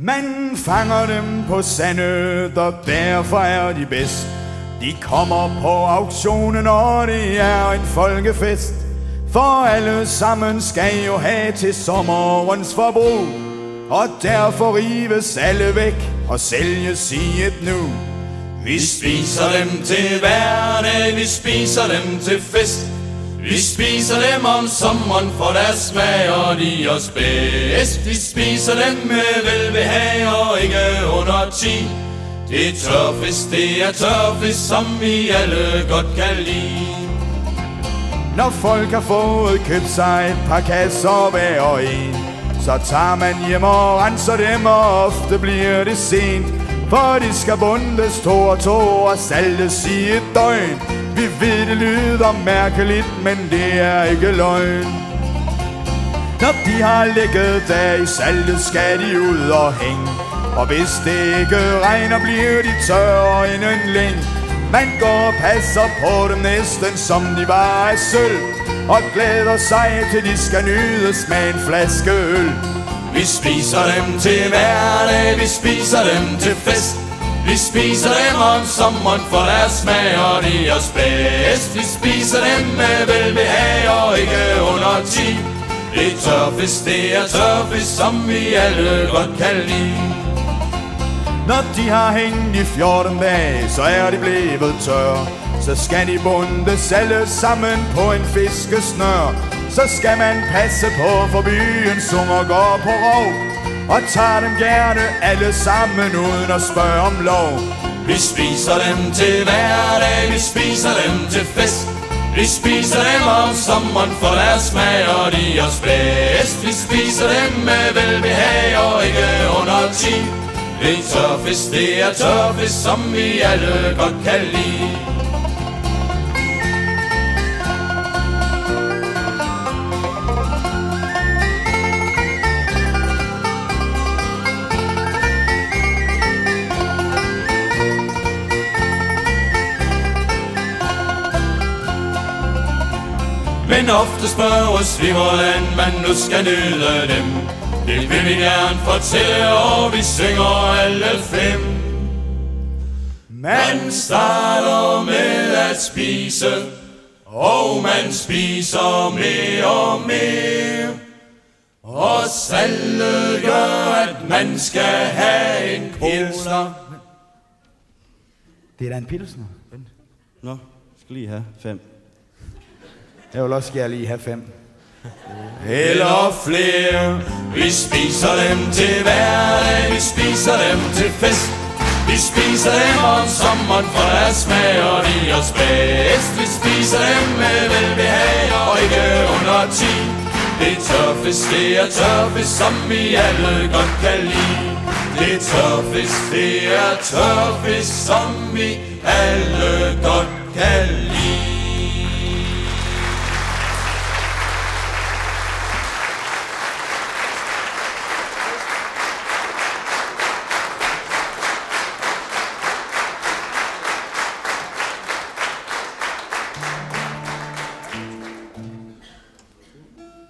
Man fanger dem på sandet, og derfor er de bedst. De kommer på auktionen, og det er en folkefest. For alle sammen skal jo have til sommerens forbrug, og derfor rives alle væk og sælges i et nu. Vi spiser dem til hverdag, vi spiser dem til fest. Vi spiser dem om sommeren for deres smag, og de er os bedst. Vi spiser dem med velbehag og ikke under 10. Det er tørfisk, som vi alle godt kan lide. Når folk har fået købt sig et par kasser hver og en, så tager man hjem og renser dem, og ofte bliver det sent. For de skal bundes to og saltes i et døgn. Vi ved det lyder mærkeligt, men det er ikke løgn. Når de har ligget der i saltet, skal de ud og hænge. Og hvis det ikke regner, bliver de tørre inden længe. Man går og passer på dem næsten som de bare er sølv, og glæder sig til de skal nydes med en flaske øl. Vi spiser dem til hverdag, vi spiser dem til fest. Vi spiser dem om sommeren for deres smag, og de er os bedst. Vi spiser dem med velbehag og ikke under 10. Det er tørfisk, som vi alle godt kan lide. Når de har hængt i 14 dage, så er de blevet tørre. Så skal de bundes alle sammen på en fiskesnør. Så skal man passe på, for byens unger går på rov, og tager dem gerne alle sammen uden at spørge om lov. Vi spiser dem til hverdag, vi spiser dem til fest. Vi spiser dem om sommeren for deres smag, og de er os bedst. Vi spiser dem med velbehag og ikke under 10. Det er tørfisk, som vi alle godt kan lide. Men ofte spørges vi, hvordan man nu skal nyde dem. Det vil vi gerne fortælle, og vi synger alle 5. Man starter med at spise, og man spiser mere og mere. Og salget gør, at man skal have en pilsner. Det er da en pilsner. Nå, skal lige have 5. Jeg vil også gerne lige have 5. Eller flere. Vi spiser dem til hverdag, vi spiser dem til fest. Vi spiser dem om sommeren for deres smag, og de er os bedst. Vi spiser dem med velbehag og ikke under 10. Det er tørfisk, som vi alle godt kan lide. Det er tørfisk, som vi